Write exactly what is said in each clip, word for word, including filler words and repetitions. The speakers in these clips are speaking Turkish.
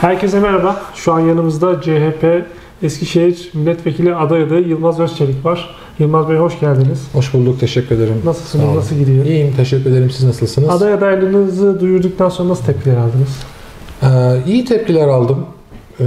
Herkese merhaba. Şu an yanımızda C H P Eskişehir Milletvekili adayı Yılmaz Özçelik var. Yılmaz Bey hoş geldiniz. Hoş bulduk, teşekkür ederim. Nasılsınız, nasıl gidiyor? İyiyim, teşekkür ederim. Siz nasılsınız? Aday adaylığınızı duyurduktan sonra nasıl tepkiler aldınız? Ee, iyi tepkiler aldım. Ee,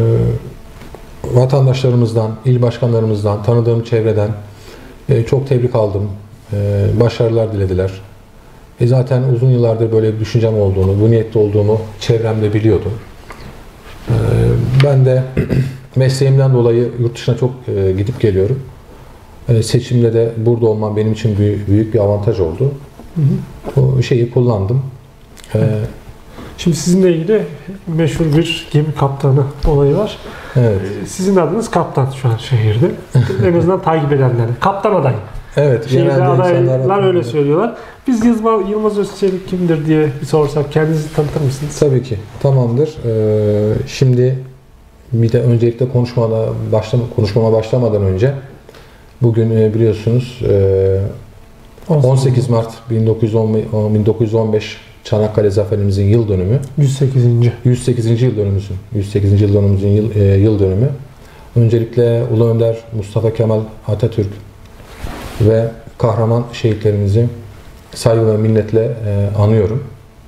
vatandaşlarımızdan, il başkanlarımızdan, tanıdığım çevreden e, çok tebrik aldım. E, başarılar dilediler. E, zaten uzun yıllardır böyle bir düşüncem olduğunu, bu niyette olduğumu çevremde biliyordu. E, ben de mesleğimden dolayı yurt dışına çok e, gidip geliyorum. E, seçimde de burada olmam benim için büyük, büyük bir avantaj oldu. Hı hı. O şeyi kullandım. E, Şimdi sizinle ilgili meşhur bir gemi kaptanı olayı var. Evet. Sizin adınız kaptan şu an şehirde. En azından takip edenler. Kaptan adayı. Evet. Şehirde adaylar insanlar öyle söylüyorlar. Biz Yılmaz, Yılmaz Özçelik kimdir diye bir sorsak kendinizi tanıtır mısınız? Tabii ki. Tamamdır. Ee, şimdi bir de öncelikle konuşmada başlama, konuşmama başlamadan önce bugün e, biliyorsunuz e, on sekiz Mart bin dokuz yüz on beş Çanakkale Zaferimizin yıl dönümü. yüz sekizinci yüz sekizinci yıl dönümümüzün yüz sekizinci yıl dönümümüzün yıl, e, yıl dönümü. Öncelikle Ulu Önder Mustafa Kemal Atatürk ve kahraman şehitlerimizi saygı ve minnetle e, anıyorum.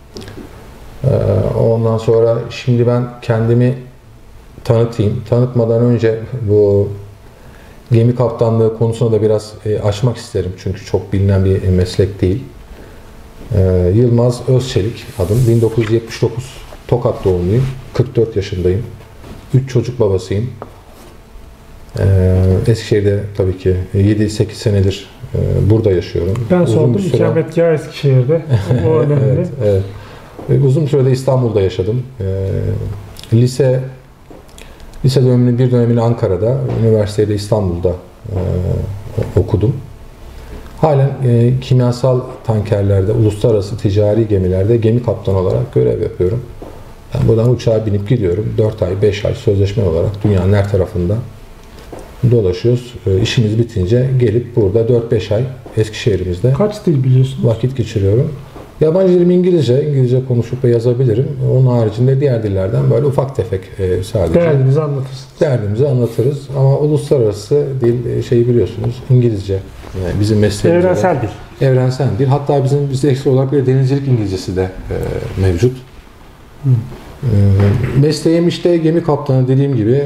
E, ondan sonra şimdi ben kendimi tanıtayım. Tanıtmadan önce bu gemi kaptanlığı konusunu da biraz e, açmak isterim. Çünkü çok bilinen bir meslek değil. E, Yılmaz Özçelik adım. bin dokuz yüz yetmiş dokuz Tokat doğumluyum. kırk dört yaşındayım. üç çocuk babasıyım. E, Eskişehir'de tabii ki yedi sekiz senedir e, burada yaşıyorum. Ben Uzun sordum. bir süre... İkametgah Eskişehir'de. O önemli. evet, evet. Uzun bir sürede İstanbul'da yaşadım. E, lise Lise döneminin bir dönemini Ankara'da, üniversitede İstanbul'da e, okudum. Halen e, kimyasal tankerlerde, uluslararası ticari gemilerde gemi kaptanı olarak görev yapıyorum. Yani buradan uçağa binip gidiyorum. dört ay, beş ay sözleşme olarak dünyanın her tarafında dolaşıyoruz. E, işimiz bitince gelip burada dört beş ay Eskişehir'imizde kaç dil biliyorsunuz? Vakit geçiriyorum. Yabancı dilim İngilizce. İngilizce konuşup ve yazabilirim. Onun haricinde diğer dillerden böyle ufak tefek e, sadece. Derdinizi anlatırsınız. Derdimizi anlatırız. Ama uluslararası dil şeyi biliyorsunuz. İngilizce. Yani bizim mesleğimiz. Evrensel dil. Evrensel dil. Hatta bizim bizde ekstra olarak bir denizcilik İngilizcesi de e, mevcut. Hı. E, mesleğim işte gemi kaptanı dediğim gibi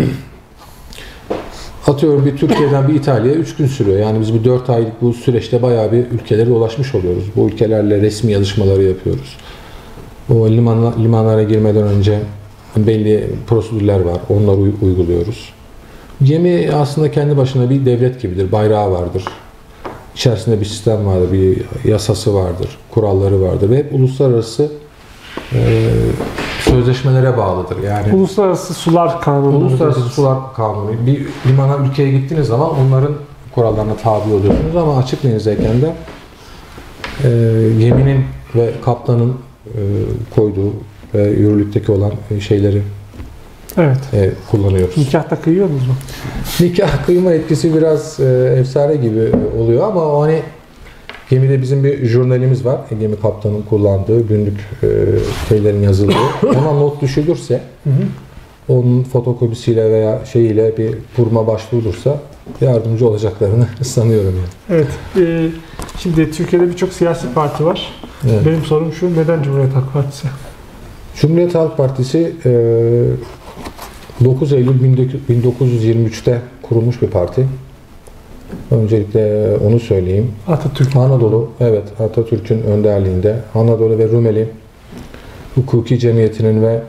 atıyorum bir Türkiye'den bir İtalya'ya üç gün sürüyor. Yani biz bir dört aylık bu süreçte bayağı bir ülkelere dolaşmış oluyoruz. Bu ülkelerle resmi yazışmaları yapıyoruz. O limanla, limanlara girmeden önce belli prosedürler var. Onları uyguluyoruz. Gemi aslında kendi başına bir devlet gibidir. Bayrağı vardır. İçerisinde bir sistem vardır. Bir yasası vardır. Kuralları vardır. Ve hep uluslararası e, sözleşmelere bağlıdır. Yani Uluslararası Sular Kanunu. Uluslararası Sular Kanunu. Bir limana, ülkeye gittiğiniz zaman onların kurallarına tabi oluyorsunuz ama açık denizdeyken de e, geminin ve kaptanın e, koyduğu ve yürürlükteki olan şeyleri evet. e, kullanıyoruz. Nikahta kıyıyor musunuz mu? Nikah kıyma etkisi biraz e, efsane gibi oluyor ama o hani gemide bizim bir jurnalimiz var. Gemi kaptanın kullandığı günlük e, şeylerin yazıldığı. Ona not düşülürse hı hı. onun fotokopisiyle veya şeyiyle bir kuruma başvurulursa yardımcı olacaklarını sanıyorum yani. Evet. E, şimdi Türkiye'de birçok siyasi parti var. Evet. Benim sorum şu, neden Cumhuriyet Halk Partisi? Cumhuriyet Halk Partisi e, dokuz Eylül bin dokuz yüz yirmi üç'te kurulmuş bir parti. Öncelikle onu söyleyeyim. Atatürk. Anadolu, evet Atatürk'ün önderliğinde Anadolu ve Rumeli Hukuki Cemiyeti'nin ve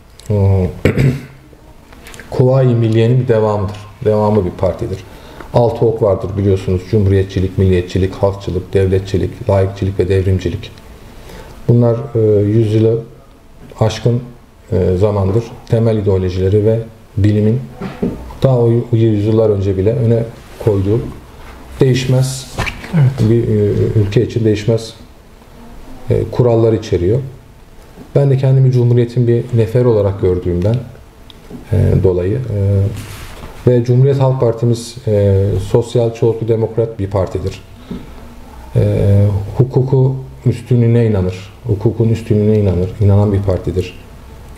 Kuvayi Milliye'nin bir devamıdır. Devamı bir partidir. Altı ok vardır biliyorsunuz. Cumhuriyetçilik, milliyetçilik, halkçılık, devletçilik, laikçilik ve devrimcilik. Bunlar yüzyılı aşkın zamandır temel ideolojileri ve bilimin daha o yüzyıllar önce bile öne koyduğu değişmez, evet. bir ülke için değişmez e, kurallar içeriyor. Ben de kendimi Cumhuriyet'in bir neferi olarak gördüğümden e, dolayı e, ve Cumhuriyet Halk Partimiz e, sosyal, çoğulcu, demokrat bir partidir. E, hukuku üstünlüğüne inanır, hukukun üstünlüğüne inanır, inanan bir partidir.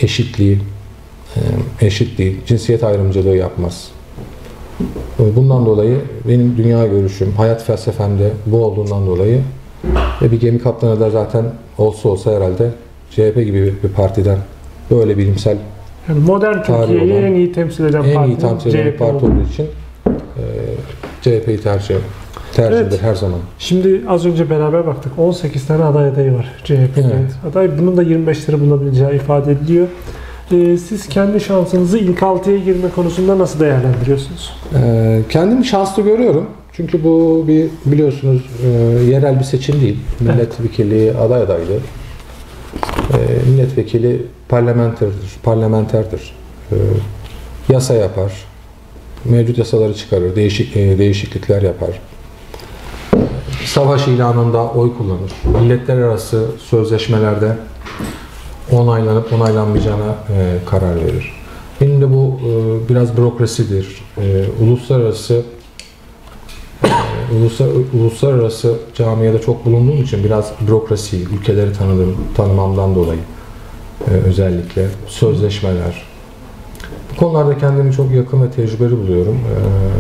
eşitliği, e, eşitliği, cinsiyet ayrımcılığı yapmaz. Bundan dolayı benim dünya görüşüm, hayat felsefemde bu olduğundan dolayı ve bir gemi kaptanı da zaten olsa olsa herhalde C H P gibi bir partiden böyle bilimsel yani modern Türkiye'yi en iyi temsil eden en parti, iyi temsil eden parti olduğu için e, C H P'yi tercih tercihdir evet. Her zaman. Şimdi az önce beraber baktık. on sekiz tane aday adayı var C H P'de. Evet. Aday bunun da yirmi beşleri bulabileceği ifade ediliyor. Ee, siz kendi şansınızı ilk altıya girme konusunda nasıl değerlendiriyorsunuz? Ee, kendimi şanslı görüyorum. Çünkü bu bir biliyorsunuz e, yerel bir seçim değil. Milletvekili evet. aday adaylığı. E, milletvekili parlamenterdir. parlamenterdir. E, yasa yapar. Mevcut yasaları çıkarır. Değişik e, değişiklikler yapar. Savaş ilanında oy kullanır. Milletler arası sözleşmelerde onaylanıp onaylanmayacağına e, karar verir. Benim de bu e, biraz bürokrasidir. E, uluslararası e, uluslar, uluslararası camiada çok bulunduğum için biraz bürokrasi, ülkeleri tanıdığım, tanımamdan dolayı e, özellikle sözleşmeler. Bu konularda kendimi çok yakın ve tecrübeli buluyorum. E,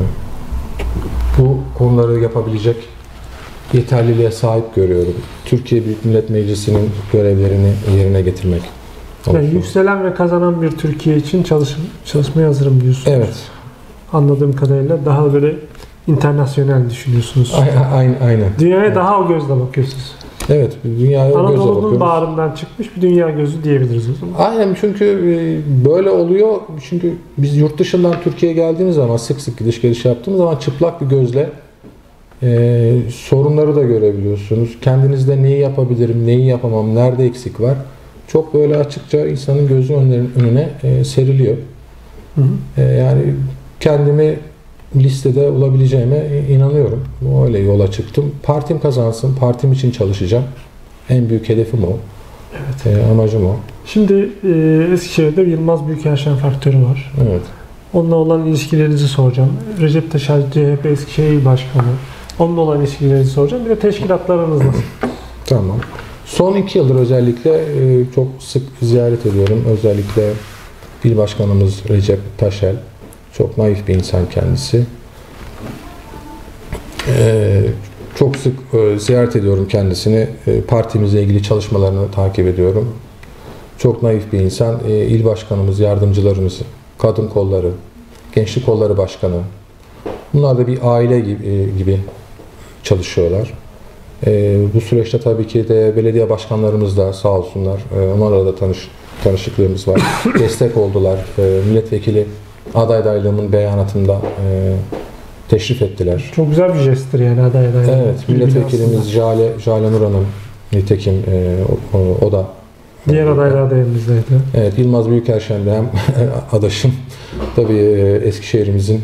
bu konuları yapabilecek yeterliliğe sahip görüyorum. Türkiye Büyük Millet Meclisi'nin görevlerini yerine getirmek. Yani yükselen ve kazanan bir Türkiye için çalış, çalışmaya hazırım diyorsunuz. Evet. Anladığım kadarıyla daha böyle internasyonel düşünüyorsunuz. Aynen. aynen. Dünyaya evet. daha o gözle bakıyorsunuz. Evet, dünyaya o gözle bakıyoruz. Anadolu'nun bağrından çıkmış bir dünya gözü diyebiliriz o zaman. Aynen, çünkü böyle oluyor. Çünkü biz yurt dışından Türkiye'ye geldiğimiz zaman, sık sık gidiş geliş yaptığımız zaman çıplak bir gözle Ee, sorunları da görebiliyorsunuz. Kendinizde neyi yapabilirim, neyi yapamam, nerede eksik var. Çok böyle açıkça insanın gözü önüne e, seriliyor. Hı hı. E, yani kendimi listede olabileceğime inanıyorum. Öyle yola çıktım. Partim kazansın, partim için çalışacağım. En büyük hedefim o. Evet. E, amacım o. Şimdi e, Eskişehir'de Yılmaz Büyükerşen faktörü var. Evet. Onunla olan ilişkilerinizi soracağım. Recep Taşar C H P Eskişehir İl Başkanı. Onunla olan ilişkilerinizi soracağım. Bir de teşkilatlarınız nasıl? Tamam. Son iki yıldır özellikle e, çok sık ziyaret ediyorum. Özellikle İl Başkanımız Recep Taşel. Çok naif bir insan kendisi. E, çok sık e, ziyaret ediyorum kendisini. E, partimizle ilgili çalışmalarını takip ediyorum. Çok naif bir insan. E, İl Başkanımız, yardımcılarımız, kadın kolları, gençlik kolları başkanı. Bunlar da bir aile gibi, e, gibi çalışıyorlar. E, bu süreçte tabii ki de belediye başkanlarımız da sağ olsunlar. E, onlarla da tanış, tanışıklığımız var. Destek oldular. E, milletvekili aday adaylığımın beyanatında e, teşrif ettiler. Çok güzel bir jesttir yani aday adaylığı. Evet, milletvekilimiz Jale, Jale Nur Hanım, nitekim e, o, o da diğer adaylar da elimizdeydi. Evet, Yılmaz Büyükerşen de hem adaşım. Tabii e, Eskişehir'imizin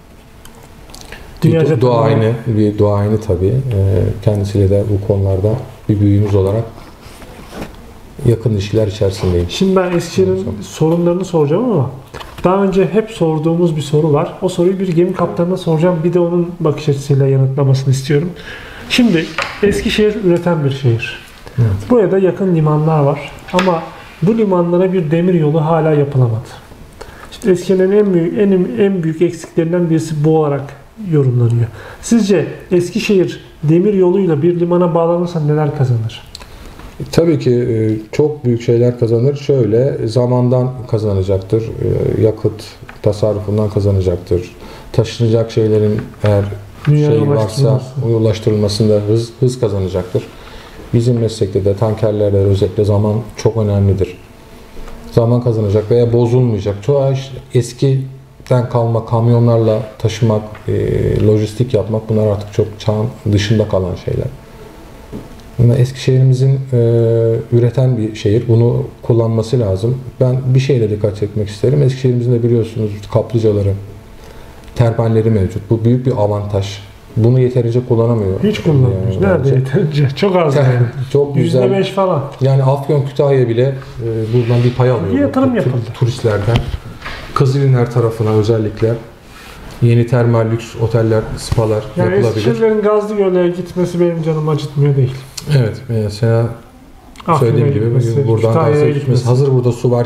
bir duayeni, bir duayeni tabii. E, kendisiyle de bu konularda bir büyüğümüz olarak yakın ilişkiler içerisindeyim. Şimdi ben Eskişehir'in sorunlarını soracağım ama daha önce hep sorduğumuz bir soru var. O soruyu bir gemi kaptanına soracağım. Bir de onun bakış açısıyla yanıtlamasını istiyorum. Şimdi Eskişehir üreten bir şehir. Evet. Burada yakın limanlar var. Ama bu limanlara bir demir yolu hala yapılamadı. İşte Eskişehir'in en büyük, en, en büyük eksiklerinden birisi bu olarak yorumlanıyor. Sizce Eskişehir demir yoluyla bir limana bağlanırsa neler kazanır? Tabii ki çok büyük şeyler kazanır. Şöyle, zamandan kazanacaktır. Yakıt tasarrufundan kazanacaktır. Taşınacak şeylerin eğer Dünya şey varsa ulaştırılmasında hız, hız kazanacaktır. Bizim meslekte de tankerlerde özellikle zaman çok önemlidir. Zaman kazanacak veya bozulmayacak. Çoğu eskiden kalma kamyonlarla taşımak, lojistik yapmak, bunlar artık çok çağın dışında kalan şeyler. Eskişehir'imizin e, üreten bir şehir. Bunu kullanması lazım. Ben bir şeyle dikkat çekmek isterim. Eskişehir'imizin de biliyorsunuz kaplıcaları, termalleri mevcut. Bu büyük bir avantaj. Bunu yeterince kullanamıyor. Hiç kullanmıyoruz. Yani, Nerede yeterince? Çok az. Yani. Çok güzel. yüzde beş falan. Yani Afyon Kütahya bile e, buradan bir pay alıyor. Bir yatırım yapıldı. Turistlerden. Kızılinler tarafına özellikle yeni termal lüks oteller, spalar yani yapılabilir. Eskişehir'lerin Gazlıgöl'e gitmesi benim canımı acıtmıyor değil. Evet, mesela söylediğim gibi buradan Gazlıgöl'e gitmesi, hazır burada su varken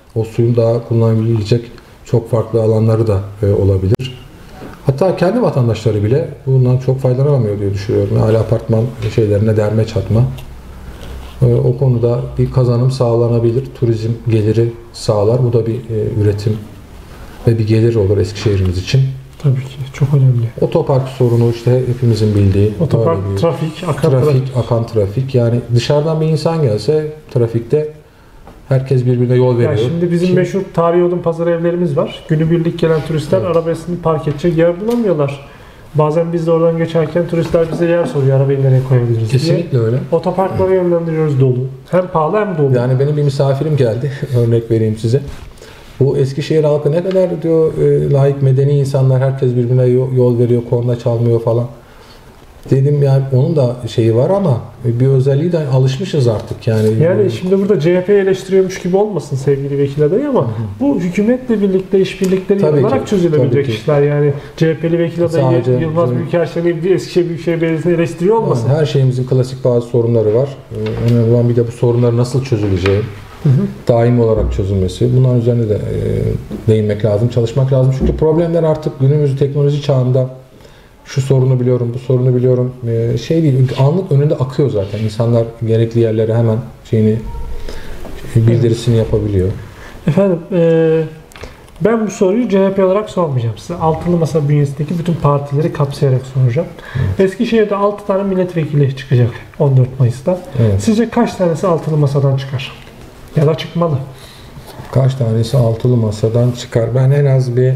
o suyun daha kullanılabilecek çok farklı alanları da e, olabilir. Hatta kendi vatandaşları bile bundan çok faydalanamıyor diye düşünüyorum. Hala apartman şeylerine derme çatma. E, o konuda bir kazanım sağlanabilir. Turizm geliri sağlar. Bu da bir e, üretim ve bir gelir olur Eskişehir'imiz için. Tabii ki. Çok önemli. Otopark sorunu işte hepimizin bildiği. Otopark, bir trafik, akan trafik, trafik. akan trafik. Yani dışarıdan bir insan gelse trafikte herkes birbirine yol veriyor. Yani şimdi bizim Kim? meşhur tarihi odun pazarı evlerimiz var. Günübirlik gelen turistler Evet. arabasını park edecek yer bulamıyorlar. Bazen biz de oradan geçerken turistler bize yer soruyor, arabayı nereye koyabiliriz diye. Kesinlikle öyle. Otoparklara yönlendiriyoruz dolu. Hem pahalı hem dolu. Yani benim bir misafirim geldi. Örnek vereyim size. Bu Eskişehir halkı ne kadar diyor e, layık, medeni insanlar, herkes birbirine yol, yol veriyor, korna çalmıyor falan. Dedim yani onun da şeyi var ama bir özelliği de alışmışız artık yani. Yani şimdi burada C H P'yi eleştiriyormuş gibi olmasın sevgili vekil adayı ama hı hı. bu hükümetle birlikte işbirlikleri Tabii yapılarak ki, çözülebilecek tabii ki. işler. Yani C H P'li vekil adayı Sadece, Yılmaz evet. Büyükerşen'i bir Eskişehir Büyükşehir Belediyesi'ni eleştiriyor olmasın. Yani her şeyimizin klasik bazı sorunları var. Ee, önemli olan bir de bu sorunları nasıl çözüleceği, hı hı. daim olarak çözülmesi. Bunların üzerine de e, değinmek lazım, çalışmak lazım. Çünkü problemler artık günümüz teknoloji çağında şu sorunu biliyorum, bu sorunu biliyorum. Ee, şey değil, anlık önünde akıyor zaten. İnsanlar gerekli yerlere hemen şeyini bildirisini evet. yapabiliyor. Efendim, e, ben bu soruyu C H P olarak sormayacağım size. Altılı Masa bünyesindeki bütün partileri kapsayarak soracağım. Evet. Eskişehir'de altı tane milletvekili çıkacak on dört Mayıs'ta. Evet. Sizce kaç tanesi Altılı Masa'dan çıkar? Ya da çıkmalı? Kaç tanesi Altılı Masa'dan çıkar? Ben en az bir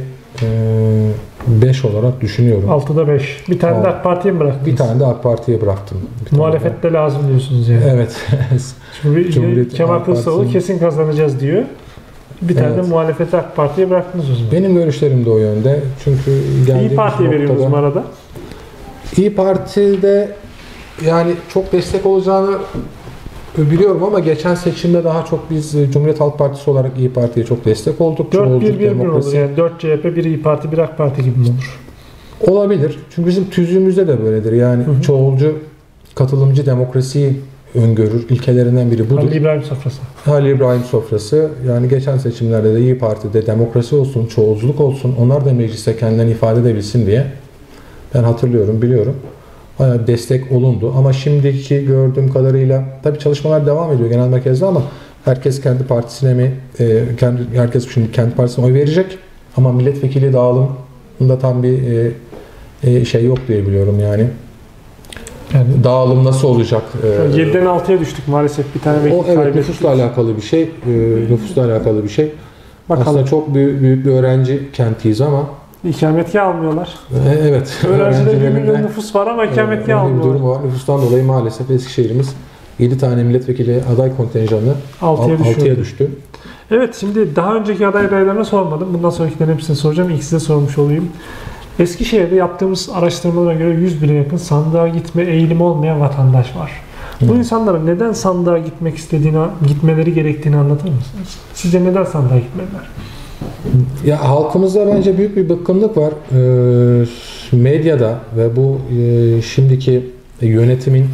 beş olarak düşünüyorum. altıda beş. Bir tane Alt. de AK Parti'ye mi bıraktınız? Bir tane de AK Parti'ye bıraktım. Muhalefet de lazım diyorsunuz yani. Evet. Çünkü Kemal Kılıçdaroğlu kesin kazanacağız diyor. Bir tane evet. de muhalefeti AK Parti'ye bıraktınız o zaman. Benim görüşlerim de o yönde. Çünkü İyi Parti'ye veriyorsunuz mu arada? İyi Parti'de yani çok destek olacağını biliyorum ama geçen seçimde daha çok biz Cumhuriyet Halk Partisi olarak İyi Parti'ye çok destek olduk. dört bir bir mi olur yani? dört C H P, bir İyi Parti, bir AK Parti gibi mi olur? Olabilir. Çünkü bizim tüzüğümüzde de böyledir. Yani hı hı. çoğulcu, katılımcı demokrasiyi öngörür. İlkelerinden biri budur. Halil İbrahim sofrası. Halil İbrahim sofrası. Yani geçen seçimlerde de İyi Parti'de demokrasi olsun, çoğulculuk olsun, onlar da mecliste kendilerini ifade edebilsin diye ben hatırlıyorum, biliyorum. Bayağı destek olundu. Ama şimdiki gördüğüm kadarıyla tabii çalışmalar devam ediyor genel merkezde ama herkes kendi partisine mi, e, kendi herkes şimdi kendi partisine oy verecek ama milletvekili dağılımında tam bir e, e, şey yok diye biliyorum yani. Yani dağılım nasıl olacak? E, yediden altıya düştük maalesef bir tane vekil o, evet, kaybettik. Nüfusla alakalı bir şey. E, nüfusla alakalı bir şey. Bakalım. Aslında çok büyük, büyük bir öğrenci kentiyiz ama İkametgah almıyorlar. E, evet. Öğrencide bir milyon nüfus var ama ikametgah e, almıyorlar. Bir durum var. Nüfustan dolayı maalesef Eskişehir'imiz yedi tane milletvekili aday kontenjanı altıya düştü. Evet, şimdi daha önceki aday adaylarına sormadım. Bundan sonrakilerin hepsini soracağım. İlk size sormuş olayım. Eskişehir'de yaptığımız araştırmalara göre yüz bine yakın sandığa gitme eğilimi olmayan vatandaş var. Hı. Bu insanların neden sandığa gitmek istediğini, gitmeleri gerektiğini anlatır mısınız? Sizce neden sandığa gitmeliler? Ya halkımızda bence büyük bir bıkkınlık var. Ee, medyada ve bu e, şimdiki yönetimin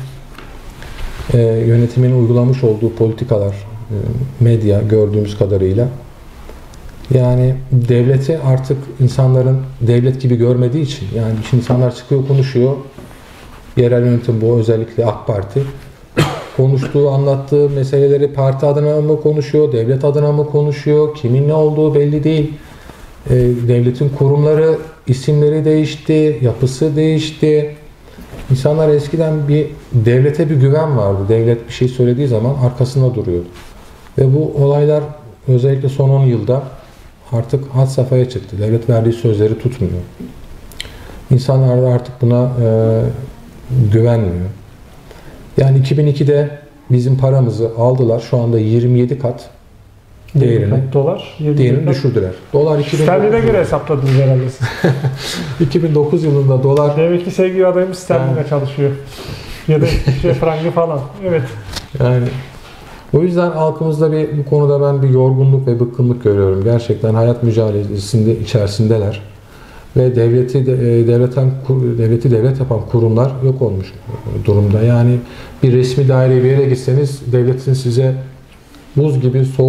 e, yönetimin uygulamış olduğu politikalar, e, medya gördüğümüz kadarıyla yani devleti artık insanların devlet gibi görmediği için, yani şimdi insanlar çıkıyor konuşuyor, yerel yönetim bu, özellikle AK Parti konuştuğu, anlattığı meseleleri parti adına mı konuşuyor, devlet adına mı konuşuyor, kimin ne olduğu belli değil. E, devletin kurumları, isimleri değişti, yapısı değişti. İnsanlar eskiden bir devlete bir güven vardı. Devlet bir şey söylediği zaman arkasında duruyordu. Ve bu olaylar özellikle son on yılda artık had safhaya çıktı. Devlet verdiği sözleri tutmuyor. İnsanlar da artık buna e, güvenmiyor. Yani iki bin ikide bizim paramızı aldılar. Şu anda yirmi yedi kat değerini, dolar, değerini düşürdüler. Dolar iki bin sterline göre hesapladınız herhalde siz. iki bin dokuz yılında dolar... Demek ki sevgili adayımız sterline yani çalışıyor. Ya da şey frangı falan. Evet. Yani o yüzden halkımızda bir bu konuda ben bir yorgunluk ve bıkkınlık görüyorum. Gerçekten hayat mücadelesinde içerisindeler. Ve devleti devletten devleti devlet yapan kurumlar yok olmuş durumda. Yani bir resmi daireye bir yere gitseniz devletin size buz gibi soğuk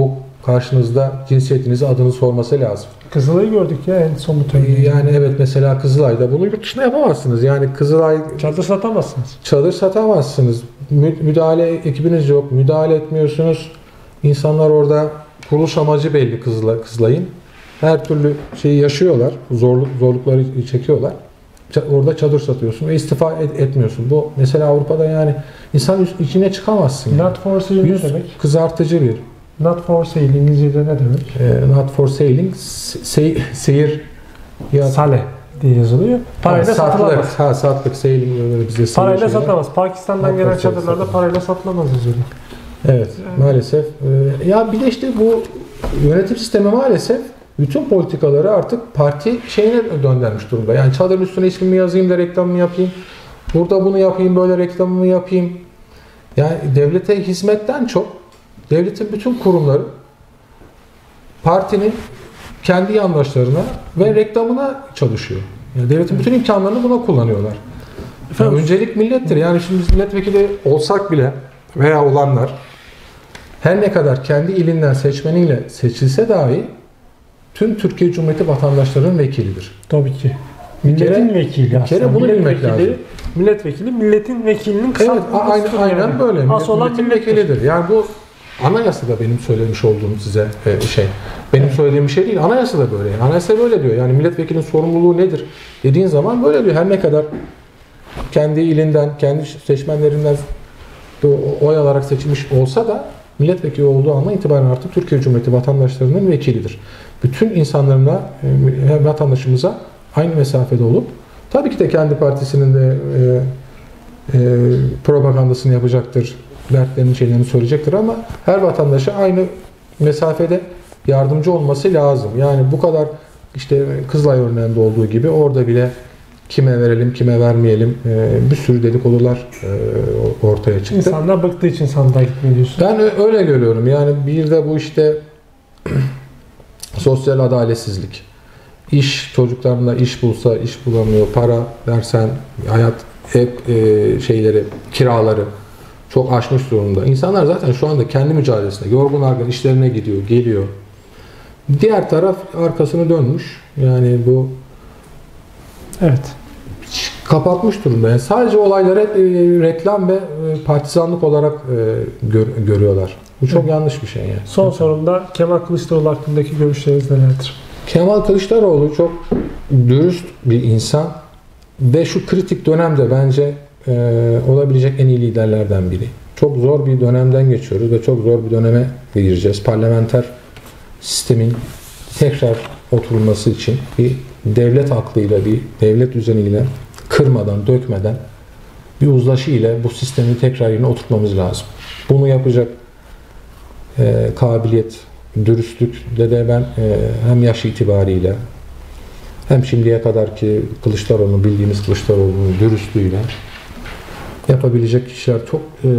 karşınızda cinsiyetinizi, adını sorması lazım. Kızılay'ı gördük ya en somut örneği. Yani evet, mesela Kızılay'da bunu yurt dışında yapamazsınız. Yani Kızılay Çadır satamazsınız. çadır satamazsınız. Mü- müdahale ekibiniz yok. Müdahale etmiyorsunuz. İnsanlar orada kuruluş amacı belli Kızılay, Kızılay'ın. Her türlü şeyi yaşıyorlar. Zorluk, zorlukları çekiyorlar. Ça- Orada çadır satıyorsun ve istifa et- etmiyorsun. Bu mesela Avrupa'da yani insan üst- içine çıkamazsın. Yani. Not for sale ne Yüz demek? kızartıcı bir. Not for sale İngilizce'de ne demek? E, not for sailing. Se- seyir ya Sale diye yazılıyor. Parayla satlık, satılamaz. ha satlık, sailing öyle bize seyir Parayla şeyler. satılamaz. Pakistan'dan Not gelen for sale çadırlarda satılamaz. parayla satılamaz yazıyor. Evet, maalesef. Ee, Ya bir de işte bu yönetim sistemi maalesef bütün politikaları artık parti şeyine döndürmüş durumda. Yani çadırın üstüne ismimi yazayım da reklamımı yapayım. Burada bunu yapayım, böyle reklamımı yapayım. Yani devlete hizmetten çok devletin bütün kurumları partinin kendi yandaşlarına ve reklamına çalışıyor. Yani devletin bütün imkanlarını buna kullanıyorlar. Yani Efendim? öncelik millettir. Yani şimdi biz milletvekili olsak bile veya olanlar her ne kadar kendi ilinden seçmeniyle seçilse dahi tüm Türkiye Cumhuriyeti vatandaşlarının vekilidir. Tabii ki. Milletin kere- vekili bir kere aslında. bunu bilmek Milletvekili- lazım. Milletvekili milletin vekilinin Evet, kısaltılmasıdır aynen, aynen yani. böyle. Asıl olan Milletin millettir. vekilidir. Yani bu anayasada benim söylemiş olduğum size e, şey. Benim söylediğim bir şey değil. Anayasada böyle. Yani anayasa böyle diyor. Yani milletvekilinin sorumluluğu nedir dediğin zaman böyle diyor. Her ne kadar kendi ilinden, kendi seçmenlerinden oy alarak seçilmiş olsa da milletvekili olduğu andan itibaren artık Türkiye Cumhuriyeti vatandaşlarının vekilidir. Bütün insanlarına, e, vatandaşımıza aynı mesafede olup tabii ki de kendi partisinin de e, e, propagandasını yapacaktır, dertlerini, şeylerini söyleyecektir ama her vatandaşa aynı mesafede yardımcı olması lazım. Yani bu kadar işte Kızılay örneğinde olduğu gibi orada bile kime verelim, kime vermeyelim e, bir sürü dedikodular e, ortaya çıktı. İnsanlar bıktığı için sandığa gitmeyi diyorsun. Ben ö- öyle görüyorum. Yani bir de bu işte sosyal adaletsizlik. İş, çocuklarına iş bulsa iş bulamıyor. Para versen hayat ev e, şeyleri, kiraları çok aşmış durumda. İnsanlar zaten şu anda kendi mücadelesinde yorgun argın işlerine gidiyor, geliyor. Diğer taraf arkasını dönmüş. Yani bu Evet. kapatmış durumda. Yani sadece olayları hep, e, reklam ve e, partizanlık olarak e, gör- görüyorlar. Bu çok Evet. yanlış bir şey yani. Son sorumda Kemal Kılıçdaroğlu hakkındaki görüşleriniz nelerdir? Kemal Kılıçdaroğlu çok dürüst bir insan ve şu kritik dönemde bence e, olabilecek en iyi liderlerden biri. Çok zor bir dönemden geçiyoruz ve çok zor bir döneme gireceğiz. Parlamenter sistemin tekrar oturulması için bir devlet aklıyla, bir devlet düzeniyle kırmadan, dökmeden bir uzlaşı ile bu sistemi tekrar yerine oturtmamız lazım. Bunu yapacak e, kabiliyet, dürüstlükle de ben e, hem yaş itibariyle hem şimdiye kadarki Kılıçdaroğlu'nu bildiğimiz Kılıçdaroğlu'nun dürüstlüğüyle yapabilecek kişiler çok e,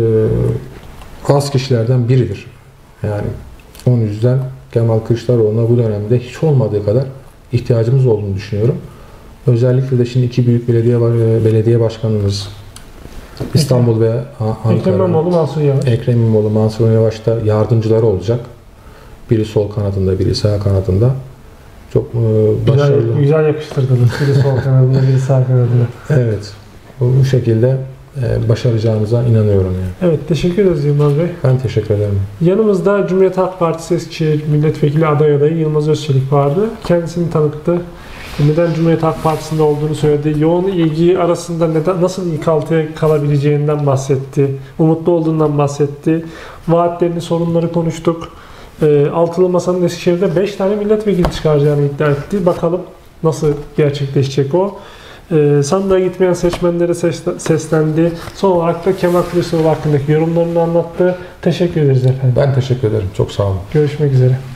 az kişilerden biridir. Yani onun yüzden Kemal Kılıçdaroğlu'na bu dönemde hiç olmadığı kadar ihtiyacımız olduğunu düşünüyorum. Özellikle de şimdi iki büyük belediye belediye başkanımız İstanbul ve Ankara. Ekrem İmamoğlu, Mansur Yavaş. Ekrem İmamoğlu, Mansur Yavaş'ta yardımcıları olacak. Biri sol kanadında, biri sağ kanadında. Çok e, başarılı. Güzel, güzel yapıştırdınız. Biri sol kanadında, biri sağ kanadında. Evet. Bu, bu şekilde e, başaracağımıza inanıyorum yani. Evet, teşekkür ederiz Yılmaz Bey. Ben teşekkür ederim. Yanımızda Cumhuriyet Halk Partisi Eskişehir Milletvekili aday adayı Yılmaz Özçelik vardı. Kendisini tanıttı. Neden Cumhuriyet Halk Partisi'nde olduğunu söyledi. Yoğun ilgi arasında neden, nasıl ilk altıya kalabileceğinden bahsetti. Umutlu olduğundan bahsetti. Vaatlerini, sorunları konuştuk. E, altılı Masa'nın Eskişehir'de beş tane milletvekili çıkaracağını iddia etti. Bakalım nasıl gerçekleşecek o. E, sandığa gitmeyen seçmenlere seslendi. Son olarak da Kemal Kılıçdaroğlu hakkındaki yorumlarını anlattı. Teşekkür ederiz efendim. Ben teşekkür ederim. Çok sağ olun. Görüşmek üzere.